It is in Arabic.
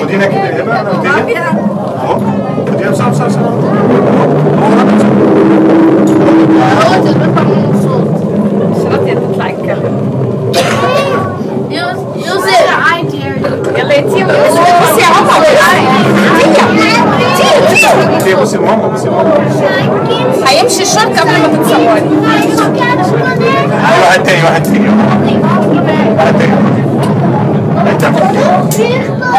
خدينا كده يا هبه، انا ابتدي اهو. خديها بسرعه بسرعه بسرعه. هو تبقى من صوت شرطي تطلع تتكلم. use it. I dare you. يلا يا تيم بصي يا ماما. تيم بصي ماما، بصي ماما. هيمشي الشرط قبل ما تتصوري. واحد تاني واحد تاني واحد تاني.